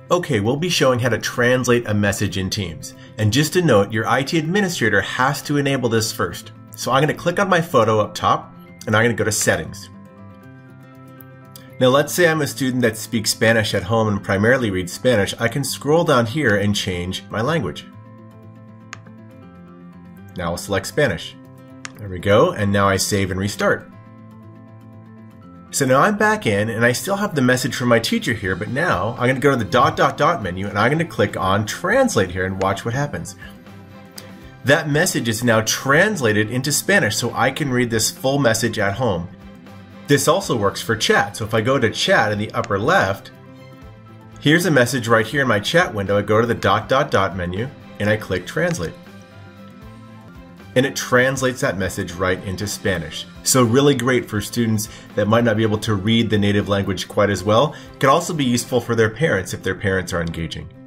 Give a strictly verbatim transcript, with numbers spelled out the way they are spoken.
Okay, we'll be showing how to translate a message in Teams. And just a note, your I T administrator has to enable this first. So I'm going to click on my photo up top, and I'm going to go to Settings. Now let's say I'm a student that speaks Spanish at home and primarily reads Spanish. I can scroll down here and change my language. Now I'll select Spanish. There we go, and now I save and restart. So now I'm back in and I still have the message from my teacher here, but now I'm going to go to the dot dot dot menu and I'm going to click on Translate here and watch what happens. That message is now translated into Spanish so I can read this full message at home. This also works for chat. So if I go to chat in the upper left, here's a message right here in my chat window. I go to the dot dot dot menu and I click Translate. And it translates that message right into Spanish. So really great for students that might not be able to read the native language quite as well. It can also be useful for their parents if their parents are engaging.